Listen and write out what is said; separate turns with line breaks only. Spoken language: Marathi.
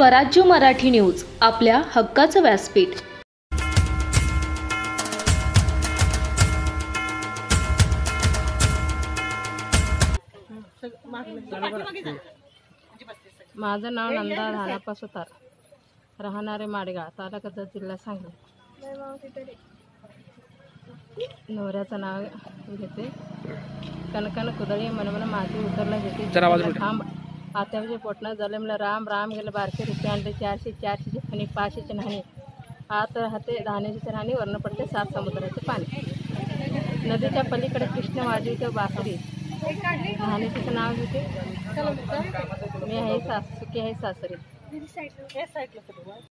स्वराज्य मराठी न्यूज, आपल्या हक्काचं व्यासपीठ।
माझं नाव नंदा धानाप्पा सुतार, राहणारे माडगाव, तालुका जत, जिल्हा सांगली। नवऱ्याचं नाव घेते कनकन कुदळी, मनमन माती उतरला घेते थांब आत्याचे पोटणं जलमलं राम राम गेलं बारके रुपये आणले 400 फणी 500 नाणी आत राहते धान्याची राणी, वर्ण पडते 7 समुद्राचे पाणी। नदीच्या पलीकडे कृष्ण वाजवितो बासरी, धान्याचं नाव घेते मी आहे सुखी आहे सासरी।